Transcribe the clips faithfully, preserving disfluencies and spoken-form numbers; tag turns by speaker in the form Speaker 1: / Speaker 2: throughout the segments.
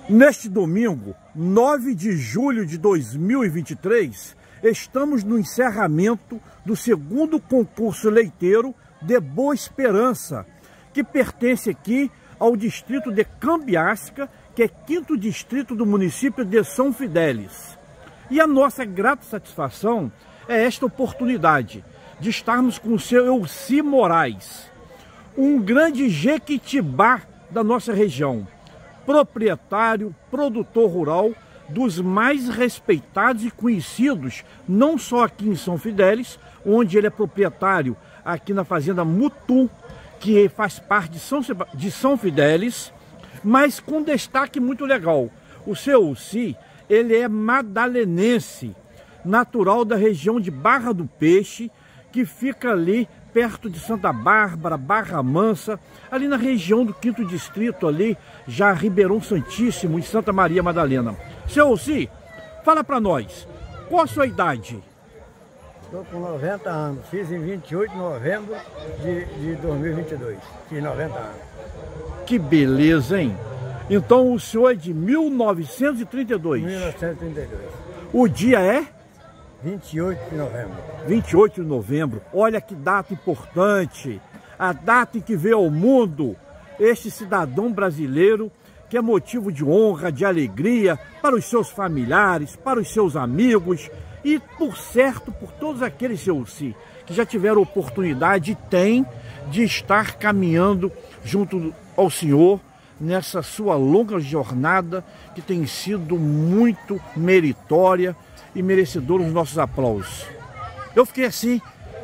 Speaker 1: Neste domingo, nove de julho de dois mil e vinte e três, estamos no encerramento do segundo concurso leiteiro de Boa Esperança, que pertence aqui ao distrito de Cambiasca, que é quinto distrito do município de São Fidélis. E a nossa grata satisfação é esta oportunidade de estarmos com o seu Elci Moraes, um grande jequitibá da nossa região, proprietário, produtor rural, dos mais respeitados e conhecidos, não só aqui em São Fidélis, onde ele é proprietário aqui na fazenda Mutum, que faz parte de São, de São Fidélis, mas com destaque muito legal. O seu Elci, ele é madalenense, natural da região de Barra do Peixe, que fica ali perto de Santa Bárbara, Barra Mansa, ali na região do quinto distrito, ali, já Ribeirão Santíssimo, em Santa Maria Madalena. Seu Elci, fala para nós, qual a sua idade?
Speaker 2: Estou com noventa anos, fiz em vinte e oito de novembro de, de dois mil e vinte e dois, fiz noventa anos.
Speaker 1: Que beleza, hein? Então o senhor é de mil novecentos e trinta e dois?
Speaker 2: mil novecentos e trinta e dois.
Speaker 1: O dia é?
Speaker 2: vinte e oito de novembro.
Speaker 1: vinte e oito de novembro. Olha que data importante. A data em que veio ao mundo este cidadão brasileiro, que é motivo de honra, de alegria para os seus familiares, para os seus amigos e, por certo, por todos aqueles, seu Elci, que já tiveram oportunidade e têm de estar caminhando junto ao senhor nessa sua longa jornada, que tem sido muito meritória e merecedor dos nossos aplausos. Eu fiquei assim,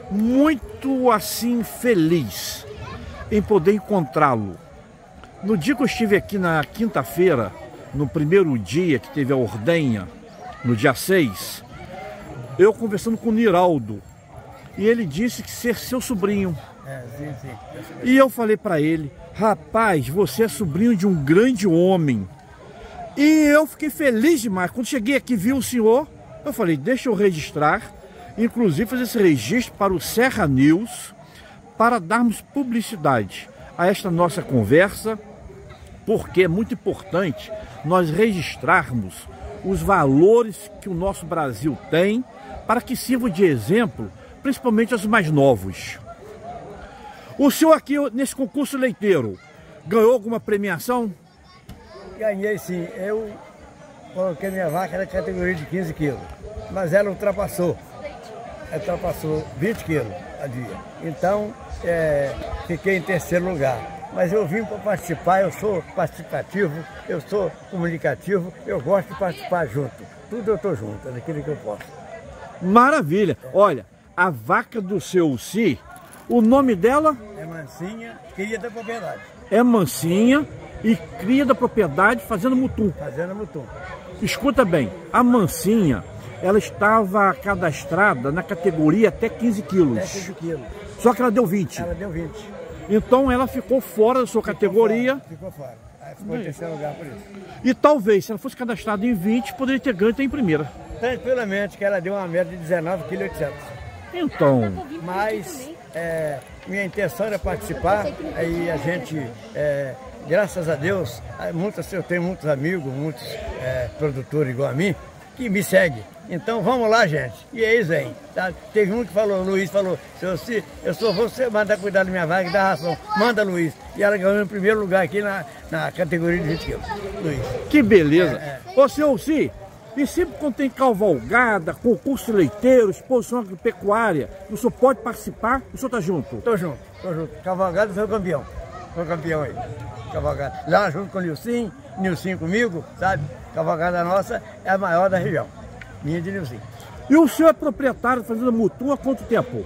Speaker 1: muito assim feliz em poder encontrá-lo. No dia que eu estive aqui na quinta-feira, no primeiro dia que teve a ordenha, no dia seis, eu conversando com o Niraldo, e ele disse que ser seu sobrinho.
Speaker 2: É, sim, sim.
Speaker 1: E eu falei para ele, rapaz, você é sobrinho de um grande homem. E eu fiquei feliz demais. Quando cheguei aqui e vi o senhor, eu falei, deixa eu registrar, inclusive fazer esse registro para o Serra News, para darmos publicidade a esta nossa conversa, porque é muito importante nós registrarmos os valores que o nosso Brasil tem, para que sirva de exemplo, principalmente aos mais novos. O senhor aqui, nesse concurso leiteiro, ganhou alguma premiação?
Speaker 2: Ganhei sim, eu coloquei minha vaca na categoria de quinze quilos, mas ela ultrapassou, ultrapassou vinte quilos a dia. Então, é, fiquei em terceiro lugar. Mas eu vim para participar, eu sou participativo, eu sou comunicativo, eu gosto de participar junto. Tudo eu estou junto, é daquilo que eu posso.
Speaker 1: Maravilha! É. Olha, a vaca do seu Elci, o nome dela?
Speaker 2: É Mansinha, cria da propriedade.
Speaker 1: É Mansinha e cria da propriedade fazendo mutum.
Speaker 2: Fazendo mutum.
Speaker 1: Escuta bem, a Mansinha, ela estava cadastrada na categoria até quinze quilos.
Speaker 2: Até quinze quilos.
Speaker 1: Só que ela deu vinte.
Speaker 2: Ela deu vinte.
Speaker 1: Então ela ficou fora da sua
Speaker 2: ficou
Speaker 1: categoria.
Speaker 2: Fora, ficou fora. Aí ficou em terceiro lugar por isso.
Speaker 1: E talvez, se ela fosse cadastrada em vinte, poderia ter ganho até em primeira.
Speaker 2: Tranquilamente, que ela deu uma média de dezenove vírgula oitocentos quilos.
Speaker 1: Então...
Speaker 2: Mas é, minha intenção era participar, aí a gente, é, graças a Deus, muitos, eu tenho muitos amigos, muitos é, produtores igual a mim, que me seguem. Então vamos lá, gente. E eles vêm. Tá? Teve um que falou, Luiz falou, seu Elci, eu só vou você mandar cuidar da minha vaga e dar ração. Manda, Luiz. E ela ganhou em primeiro lugar aqui na, na categoria de vinte quilos. Luiz.
Speaker 1: Que beleza.
Speaker 2: É, é.
Speaker 1: Ô, seu Elci, e sempre quando tem cavalgada, concurso leiteiro, exposição agropecuária, o senhor pode participar? O senhor tá junto?
Speaker 2: Tô junto, tô junto. Cavalgada, sou campeão. Sou campeão aí. Cavalgada. Lá junto com o Nilcinho, Nilcinho comigo, sabe? Cavalgada nossa é a maior da região. Minha de Nilcinho.
Speaker 1: E o senhor é proprietário da fazenda Mutum há quanto tempo?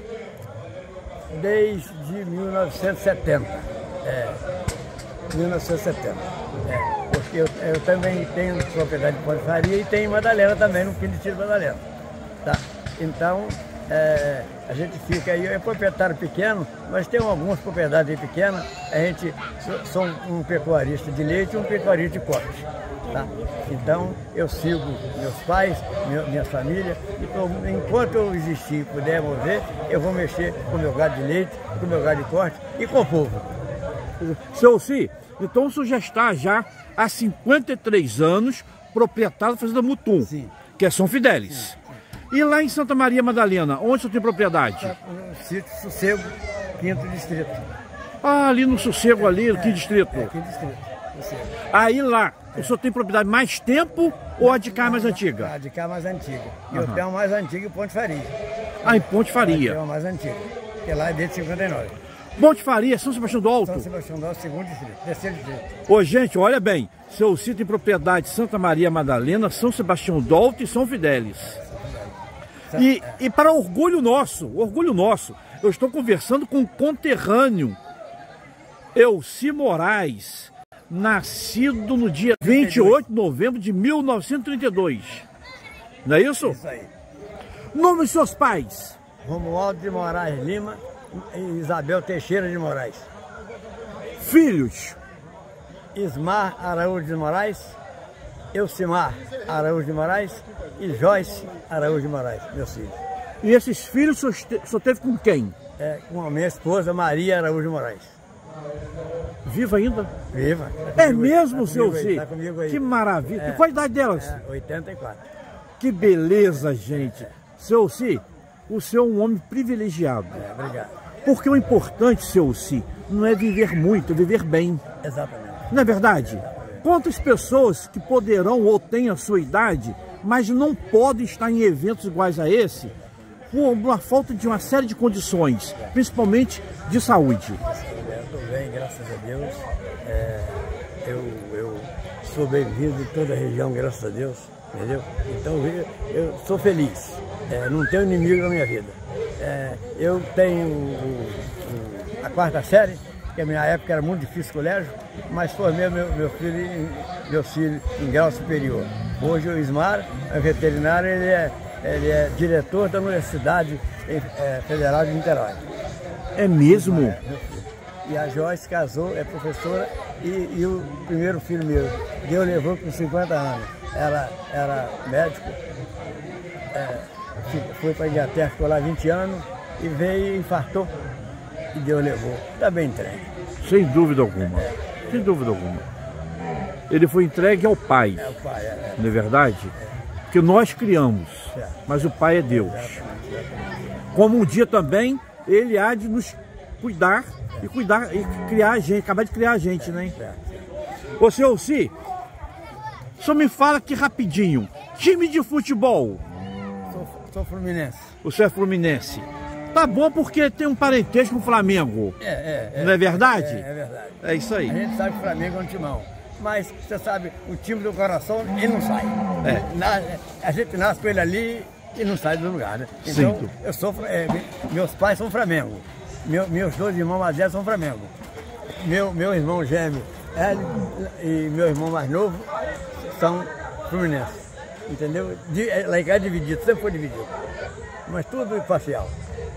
Speaker 2: Desde mil novecentos e setenta. É, mil novecentos e setenta. É, porque eu, eu também tenho propriedade de Pode-Faria e tenho Madalena também, no quinto distrito de Madalena. Tá? Então, é, a gente fica aí, é proprietário pequeno, mas tem algumas propriedades aí pequenas. A gente sou um pecuarista de leite e um pecuarista de corte. Tá? Então eu sigo meus pais, meu, minha família, e tô, enquanto eu existir e puder mover, eu vou mexer com o meu gado de leite, com o meu gado de corte e com o povo.
Speaker 1: Seu Elci, Então o senhor já está já há cinquenta e três anos proprietário da Fazenda Mutum,
Speaker 2: Sim.
Speaker 1: que é São Fidélis. Sim. E lá em Santa Maria Madalena, onde o senhor tem propriedade?
Speaker 2: No sítio Sossego, quinto distrito.
Speaker 1: Ah, ali no Sossego, ali, no
Speaker 2: é,
Speaker 1: que distrito?
Speaker 2: É, quinto distrito. Sossego.
Speaker 1: Aí lá, é. o senhor tem propriedade mais tempo ou a de cá mais antiga?
Speaker 2: A de cá mais antiga. E eu tenho a mais antiga em Ponte Faria.
Speaker 1: Ah, em Ponte Faria.
Speaker 2: Eu tenho a mais antiga, que lá é desde cinquenta e nove.
Speaker 1: Ponte Faria, São Sebastião do Alto?
Speaker 2: São Sebastião do Alto, segundo distrito, terceiro distrito.
Speaker 1: Ô, gente, olha bem, seu sítio em propriedade Santa Maria Madalena, São Sebastião do Alto e São Fidélis. E, e para orgulho nosso, orgulho nosso, eu estou conversando com um conterrâneo, Elci Moraes, nascido no dia vinte e oito de novembro de mil novecentos e trinta e dois. Não é isso?
Speaker 2: Isso aí.
Speaker 1: Nome dos seus pais?
Speaker 2: Romualdo de Moraes Lima e Isabel Teixeira de Moraes.
Speaker 1: Filhos?
Speaker 2: Ismar Araújo de Moraes, Elcimar Araújo de Moraes e Joyce Araújo de Moraes, meus filhos.
Speaker 1: E esses filhos o senhor teve com quem?
Speaker 2: É, com a minha esposa Maria Araújo de Moraes.
Speaker 1: Viva ainda?
Speaker 2: Viva.
Speaker 1: Tá é mesmo, seu Elci?
Speaker 2: Tá comigo aí.
Speaker 1: Que maravilha.
Speaker 2: É,
Speaker 1: e qual a idade delas?
Speaker 2: É, oitenta e quatro.
Speaker 1: Que beleza, gente. É. Seu Elci, o senhor é um homem privilegiado.
Speaker 2: É, obrigado.
Speaker 1: Porque o importante, seu Elci, não é viver muito, é viver bem.
Speaker 2: Exatamente.
Speaker 1: Não é verdade? Quantas pessoas que poderão ou têm a sua idade, mas não podem estar em eventos iguais a esse, por uma falta de uma série de condições, principalmente de saúde?
Speaker 2: Estou bem, graças a Deus. É, eu, eu sou bem-vindo em toda a região, graças a Deus. Entendeu? Então eu, eu sou feliz. É, não tenho inimigo na minha vida. É, eu tenho o, o, a quarta série, que na minha época era muito difícil o colégio, mas formei meu, meu filho, meu filho em grau superior. Hoje o Ismar é veterinário, ele é, ele é diretor da Universidade é, Federal de Niterói.
Speaker 1: É mesmo?
Speaker 2: É, meu filho. E a Joyce casou, é professora, e, e o primeiro filho meu, Deus levou com cinquenta anos. Era, era médico, é, foi para a Inglaterra, ficou lá vinte anos, e veio e infartou, e Deus levou. Está bem entregue.
Speaker 1: Sem dúvida alguma, é. sem dúvida alguma. Ele foi entregue ao Pai,
Speaker 2: é, o pai é, é.
Speaker 1: não é verdade? É. Que nós criamos, é. mas o Pai é Deus.
Speaker 2: Exatamente, exatamente.
Speaker 1: Como um dia também, Ele há de nos cuidar é. e cuidar e criar a gente, acabar de criar a gente, é. né? É. Ô, seu Elci, só me fala aqui rapidinho, time de futebol?
Speaker 2: Sou, sou fluminense.
Speaker 1: O senhor é fluminense. Tá bom porque tem um parentesco com o Flamengo.
Speaker 2: É, é, é.
Speaker 1: Não é verdade?
Speaker 2: É, é verdade.
Speaker 1: É isso aí.
Speaker 2: A gente sabe que o Flamengo é um timão. Mas, você sabe, o time do coração, ele não sai.
Speaker 1: É.
Speaker 2: Na, a gente nasce com ele ali e não sai do lugar, né? Então, Sim. eu sou, é, meus pais são Flamengo. Meu, meus dois irmãos mais velhos são Flamengo. Meu, meu irmão gêmeo Hélio e meu irmão mais novo são Fluminense. Entendeu? De, lá em casa é dividido, sempre foi dividido. Mas tudo parcial.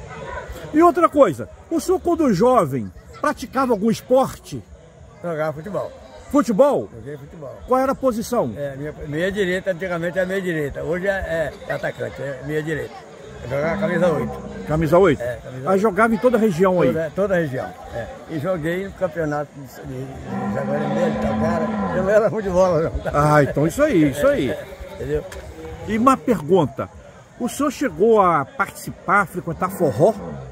Speaker 1: E outra coisa, o senhor quando jovem praticava algum esporte?
Speaker 2: Jogava futebol.
Speaker 1: Futebol?
Speaker 2: Joguei futebol.
Speaker 1: Qual era a posição?
Speaker 2: É, minha, meia direita, antigamente era meia direita. Hoje é, é atacante, é meia direita. Eu jogava camisa oito.
Speaker 1: Camisa oito?
Speaker 2: É, camisa
Speaker 1: aí oito. Jogava em toda a região
Speaker 2: toda,
Speaker 1: aí?
Speaker 2: Toda a região, é. E joguei no campeonato de, de, de Jaguaribe, Itacara. Eu não era muito de bola, não.
Speaker 1: Ah, então isso aí, isso aí.
Speaker 2: É, entendeu?
Speaker 1: E uma pergunta, o senhor chegou a participar, frequentar forró?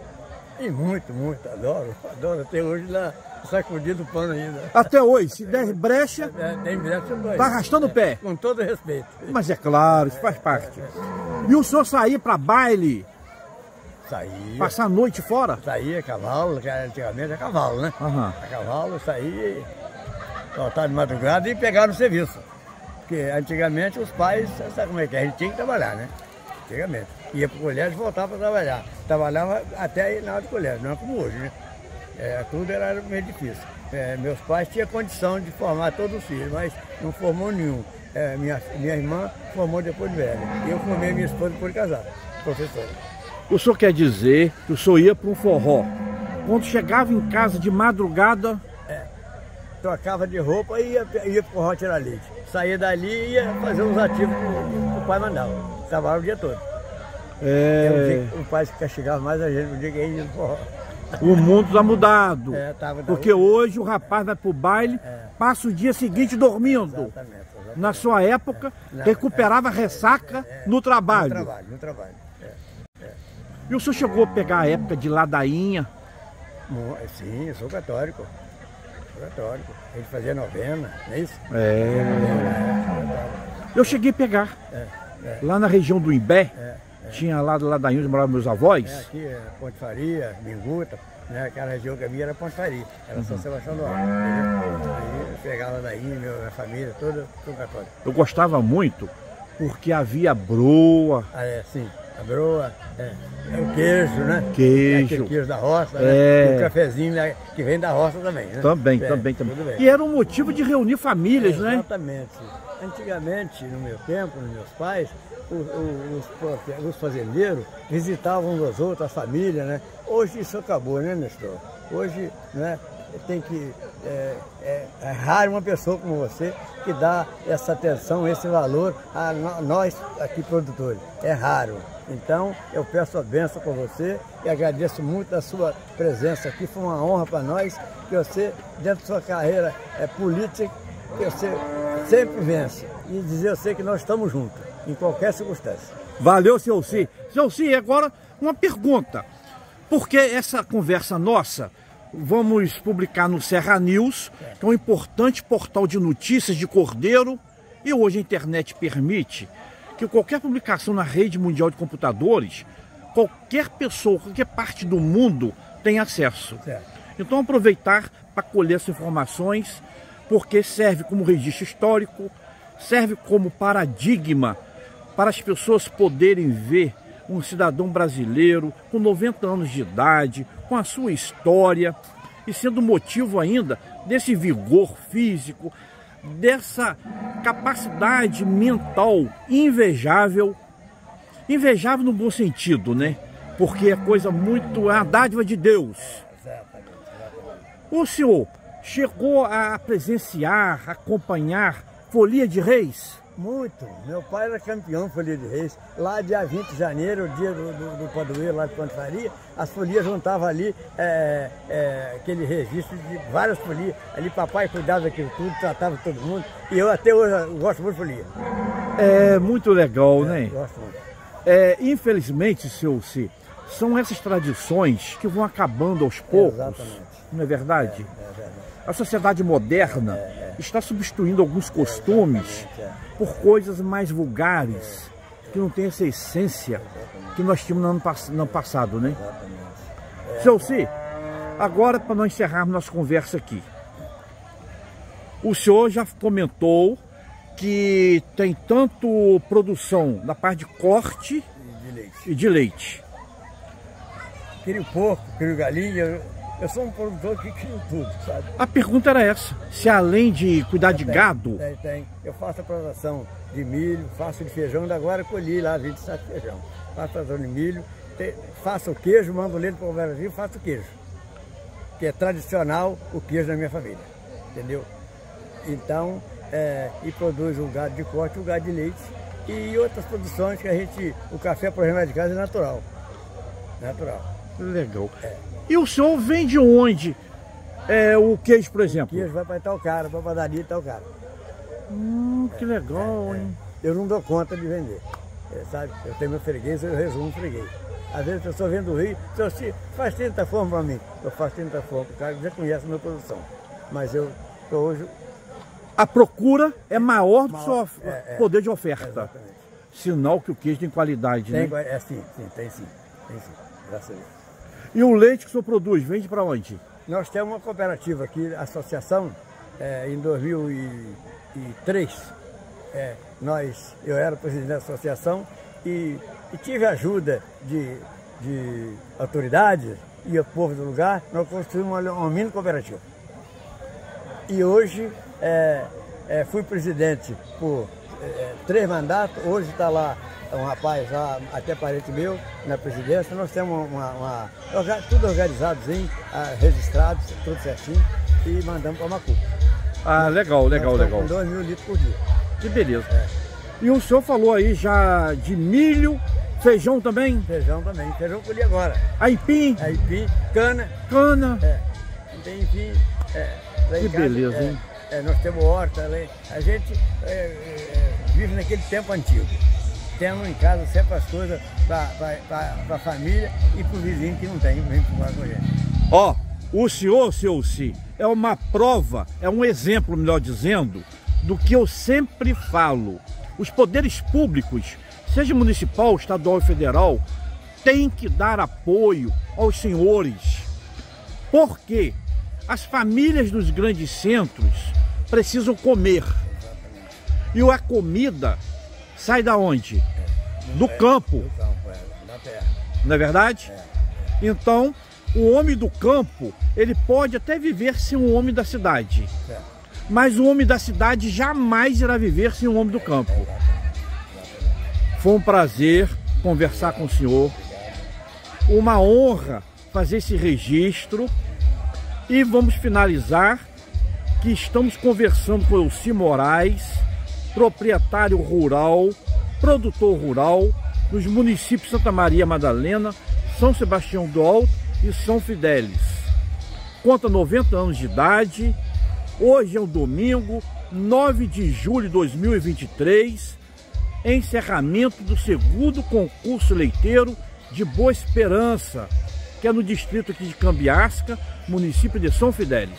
Speaker 2: E muito, muito, adoro, adoro. Até hoje lá, sacudindo o pano ainda.
Speaker 1: Até hoje, se der brecha,
Speaker 2: é, tem brecha,
Speaker 1: tá arrastando o pé.
Speaker 2: É, com todo respeito.
Speaker 1: Mas é claro, isso faz parte. E o senhor sair para baile?
Speaker 2: Saía.
Speaker 1: Passar a noite fora?
Speaker 2: Saía a cavalo, que antigamente é cavalo, né?
Speaker 1: Uhum.
Speaker 2: A cavalo, saía, voltava de madrugada e pegava no serviço. Porque antigamente os pais, sabe como é que é? A gente tinha que trabalhar, né? Antigamente. Ia para o colégio e voltava para trabalhar. Trabalhava até ir na hora do colégio, não é como hoje, né? É, tudo era meio difícil. É, meus pais tinham condição de formar todos os filhos, mas não formou nenhum. É, minha, minha irmã formou depois de velha. E eu formei minha esposa depois de casada, professora.
Speaker 1: O senhor quer dizer que o senhor ia para um forró. Quando chegava em casa de madrugada...
Speaker 2: É, trocava de roupa e ia, ia para o forró tirar leite. Saía dali e ia fazer uns ativos que o pai mandava. Trabalhava o dia todo.
Speaker 1: É...
Speaker 2: O pai que castigava mais a gente no dia que ia no forró.
Speaker 1: O mundo está mudado.
Speaker 2: É, tava
Speaker 1: porque hoje o rapaz vai pro baile, é. passa o dia seguinte dormindo.
Speaker 2: Exatamente, exatamente.
Speaker 1: Na sua época, é. recuperava a ressaca é, é, no trabalho.
Speaker 2: No trabalho, no trabalho. É, é.
Speaker 1: E o senhor chegou a pegar a época de ladainha?
Speaker 2: Sim, eu sou católico. Sou católico. A gente fazia novena, não é isso?
Speaker 1: É.
Speaker 2: Novena,
Speaker 1: eu cheguei a pegar. É, é. Lá na região do Imbé. É. É. Tinha lá do ladainho onde moravam meus avós.
Speaker 2: É, aqui é Ponte Faria, Minguta, né? Aquela região que a minha era Ponte Faria, era uhum. São Sebastião do Alto. Aí eu pegava daí, minha família, toda, toda católica.
Speaker 1: Eu gostava muito porque havia broa.
Speaker 2: Ah, é, sim. A broa, é, é o queijo, né?
Speaker 1: Queijo.
Speaker 2: É aquele queijo da roça,
Speaker 1: é.
Speaker 2: né? O cafezinho, né? Que vem da roça também, né?
Speaker 1: Também,
Speaker 2: é,
Speaker 1: também, também. E era um motivo de reunir famílias,
Speaker 2: é,
Speaker 1: né?
Speaker 2: Exatamente. Antigamente, no meu tempo, nos meus pais, os, os, os fazendeiros visitavam uns aos outros, a família, né? Hoje isso acabou, né, Nestor? Hoje, né, tem que... É, é, é raro uma pessoa como você que dá essa atenção, esse valor a nós aqui produtores. É raro. Então, eu peço a bênção para você e agradeço muito a sua presença aqui. Foi uma honra para nós que você, dentro da sua carreira é, política, que você sempre vence. E dizer a você que nós estamos juntos, em qualquer circunstância.
Speaker 1: Valeu, seu Si. Seu Si, agora uma pergunta. Por que essa conversa nossa vamos publicar no Serra News, que é um importante portal de notícias de Cordeiro, e hoje a internet permite que qualquer publicação na rede mundial de computadores, qualquer pessoa, qualquer parte do mundo tem acesso. Certo. Então aproveitar para colher essas informações, porque serve como registro histórico, serve como paradigma para as pessoas poderem ver um cidadão brasileiro com noventa anos de idade, com a sua história, e sendo motivo ainda desse vigor físico, dessa capacidade mental invejável, invejável no bom sentido, né? Porque é coisa muito, é uma dádiva de Deus. O senhor chegou a presenciar, acompanhar Folia de Reis?
Speaker 2: Muito. Meu pai era campeão de Folia de Reis. Lá dia vinte de janeiro, o dia do, do, do padroeiro lá de Ponte Faria, as folias juntavam ali é, é, aquele registro de várias folias. Ali papai cuidava daquilo tudo, tratava todo mundo. E eu até hoje eu gosto muito de folia.
Speaker 1: É muito legal, é, né?
Speaker 2: Gosto muito.
Speaker 1: É, infelizmente, seu Si, são essas tradições que vão acabando aos poucos.
Speaker 2: Exatamente.
Speaker 1: Não é verdade?
Speaker 2: É, é verdade.
Speaker 1: A sociedade moderna é, é. está substituindo alguns costumes
Speaker 2: é,
Speaker 1: por coisas mais vulgares, que não tem essa essência que nós tínhamos no ano pass no passado, né? É. Seu Si, agora para nós encerrarmos nossa conversa aqui, o senhor já comentou que tem tanto produção na parte de corte
Speaker 2: e de leite.
Speaker 1: E de leite.
Speaker 2: Crio porco, crio galinha. Eu sou um produtor que crio tudo, sabe?
Speaker 1: A pergunta era essa, se além de cuidar de
Speaker 2: tem,
Speaker 1: gado...
Speaker 2: Tem, tem. Eu faço a plantação de milho, faço de feijão, ainda agora colhi lá vinte sacos de feijão. Faço a plantação de milho, tem, faço o queijo, mando leite para o Brasil, faço o queijo. Que é tradicional o queijo da minha família, entendeu? Então, é, e produz o gado de corte, o gado de leite e outras produções que a gente... O café, por exemplo, de casa é natural. Natural.
Speaker 1: Legal. É. E o senhor vende onde é, o queijo, por exemplo?
Speaker 2: O queijo vai para Itaocara, para a padaria Itaocara.
Speaker 1: Hum, que legal, é, hein?
Speaker 2: É. Eu não dou conta de vender, é, sabe? Eu tenho meu freguês, eu resumo o freguês. Às vezes a pessoa vem do Rio, então, se faz trinta formas para mim. Eu faço trinta formas, o cara já conhece a minha produção. Mas eu tô hoje...
Speaker 1: A procura é maior do
Speaker 2: maior,
Speaker 1: seu
Speaker 2: é, é,
Speaker 1: poder de oferta.
Speaker 2: Exatamente.
Speaker 1: Sinal que o queijo tem qualidade,
Speaker 2: tem,
Speaker 1: né?
Speaker 2: É sim, sim, tem sim. Tem sim, graças a Deus.
Speaker 1: E o leite que o senhor produz, vende para onde?
Speaker 2: Nós temos uma cooperativa aqui, a associação, é, em dois mil e três. É, nós, eu era presidente da associação e, e tive ajuda de, de autoridades e o povo do lugar. Nós construímos uma, uma mini cooperativa. E hoje é, é, fui presidente por é, três mandatos, hoje está lá um rapaz lá, até parente meu, na presidência. Nós temos uma, uma, uma tudo organizadozinho, registrado, tudo certinho, e mandamos para Macu.
Speaker 1: Ah, legal, legal, legal.
Speaker 2: Com dois mil litros por dia.
Speaker 1: Que beleza.
Speaker 2: É.
Speaker 1: E o senhor falou aí já de milho Feijão também?
Speaker 2: Feijão também. Feijão colhi agora.
Speaker 1: Aipim?
Speaker 2: Aipim, cana.
Speaker 1: Cana.
Speaker 2: É. Tem, enfim. É,
Speaker 1: que casa, beleza,
Speaker 2: é,
Speaker 1: hein?
Speaker 2: É, nós temos horta. A gente é, é, vive naquele tempo antigo. Temos em casa sempre as coisas para a família e para o vizinho que não tem, vem fumar com a gente.
Speaker 1: Ó, o senhor, seu Si, é uma prova, é um exemplo, melhor dizendo, do que eu sempre falo. Os poderes públicos, seja municipal, estadual e federal, têm que dar apoio aos senhores. Porque as famílias dos grandes centros precisam comer. E a comida sai da onde? Do campo.
Speaker 2: Do campo, é, da terra.
Speaker 1: Não é verdade?
Speaker 2: É.
Speaker 1: Então, o homem do campo, ele pode até viver sem um homem da cidade. É. Mas o homem da cidade jamais irá viver sem um homem do campo. Foi um prazer conversar com o senhor. Uma honra fazer esse registro. E vamos finalizar que estamos conversando com o Si Moraes, proprietário rural, produtor rural dos municípios Santa Maria Madalena, São Sebastião do Alto e São Fidélis. Conta noventa anos de idade. Hoje é um domingo, nove de julho de dois mil e vinte e três, encerramento do segundo concurso leiteiro de Boa Esperança, que é no distrito aqui de Cambiasca, município de São Fidélis.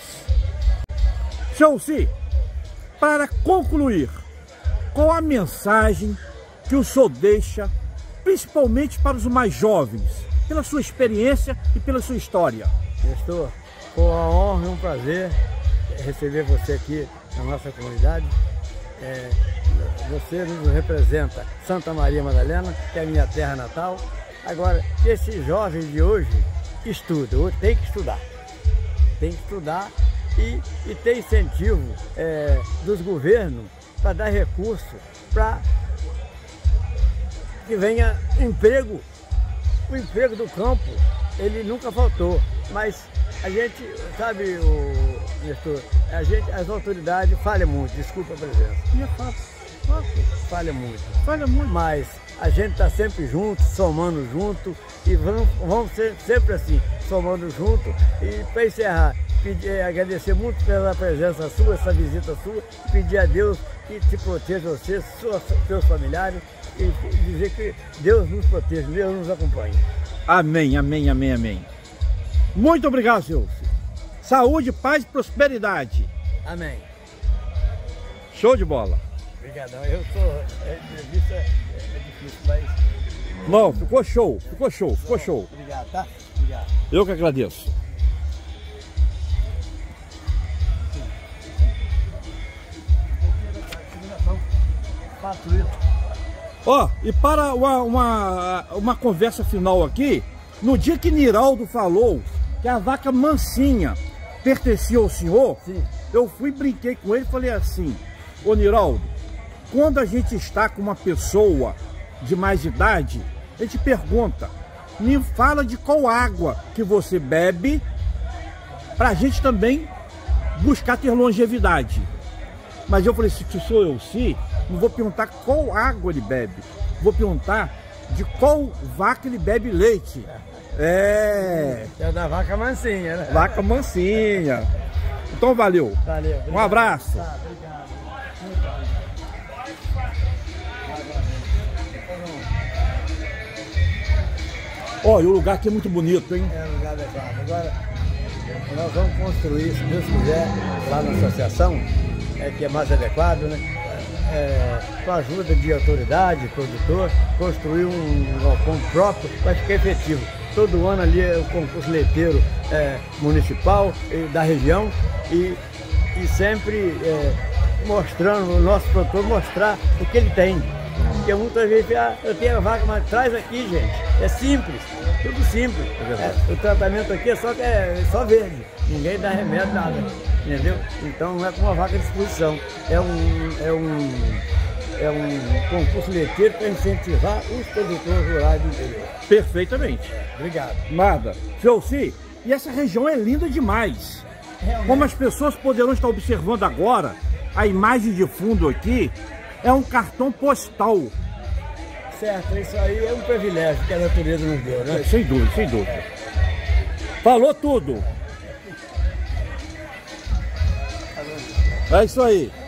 Speaker 1: Seu Si, para concluir, qual a mensagem que o senhor deixa, principalmente para os mais jovens, pela sua experiência e pela sua história?
Speaker 2: Gestor, foi uma honra e um prazer receber você aqui na nossa comunidade. É, você nos representa Santa Maria Madalena, que é a minha terra natal. Agora, esses jovens de hoje estudam, tem que estudar, tem que estudar e, e ter incentivo é, dos governos para dar recurso para que venha emprego. O emprego do campo, ele nunca faltou, mas a gente, sabe, o Nestor, a gente, as autoridades falham muito, desculpa a presença.
Speaker 1: E é fácil, fácil.
Speaker 2: Falha muito.
Speaker 1: Falha muito.
Speaker 2: Mas a gente está sempre junto, somando junto, e vamos, vamos ser sempre assim, somando junto. E para encerrar, pedir, agradecer muito pela presença sua, essa visita sua, pedir a Deus que te proteja você, sua, seus familiares, e dizer que Deus nos proteja, Deus nos acompanhe.
Speaker 1: Amém, amém, amém, amém. Muito obrigado, senhor. Saúde, paz e prosperidade.
Speaker 2: Amém.
Speaker 1: Show de bola.
Speaker 2: Obrigadão. Eu sou... É, entrevista é, é difícil, mas...
Speaker 1: Não, ficou show, ficou show, ficou show.
Speaker 2: Obrigado, tá? Obrigado.
Speaker 1: Eu que agradeço.
Speaker 2: Quatro litros.
Speaker 1: Ó, oh, e para uma, uma, uma conversa final aqui, no dia que Niraldo falou que a vaca mansinha pertencia ao senhor,
Speaker 2: sim,
Speaker 1: eu fui, brinquei com ele e falei assim: ô Niraldo, quando a gente está com uma pessoa de mais idade, a gente pergunta, me fala de qual água que você bebe, pra gente também buscar ter longevidade. Mas eu falei, se sou eu, sim, não vou perguntar qual água ele bebe, vou perguntar de qual vaca ele bebe leite. É...
Speaker 2: É da vaca mansinha, né?
Speaker 1: Vaca mansinha. Então valeu.
Speaker 2: Valeu. Obrigado.
Speaker 1: Um abraço.
Speaker 2: Tá, obrigado.
Speaker 1: Ó, e o lugar aqui é muito bonito, hein?
Speaker 2: É um lugar adequado. Agora, nós vamos construir, se Deus quiser, lá na associação, é, que é mais adequado, né? É, com a ajuda de autoridade, produtor, construir um galpão próprio para ficar efetivo. Todo ano ali é o concurso leiteiro é, municipal e da região e, e sempre é, mostrando, o nosso produtor mostrar o que ele tem. Porque muitas vezes ah, eu tenho a vaca, mas traz aqui, gente. É simples, tudo simples. É, o tratamento aqui é só, é só verde, ninguém dá remédio, nada. Entendeu? Então não é com uma vaca à disposição. É um, é um, é um concurso leiteiro para incentivar os produtores rurais do interior.
Speaker 1: Perfeitamente.
Speaker 2: Obrigado.
Speaker 1: Nada. Seu Si, e essa região é linda demais. Realmente. Como as pessoas poderão estar observando agora, a imagem de fundo aqui é um cartão postal.
Speaker 2: certo, isso aí é um privilégio que a natureza nos deu, né?
Speaker 1: É, sem dúvida, sem dúvida. Falou tudo. É isso aí.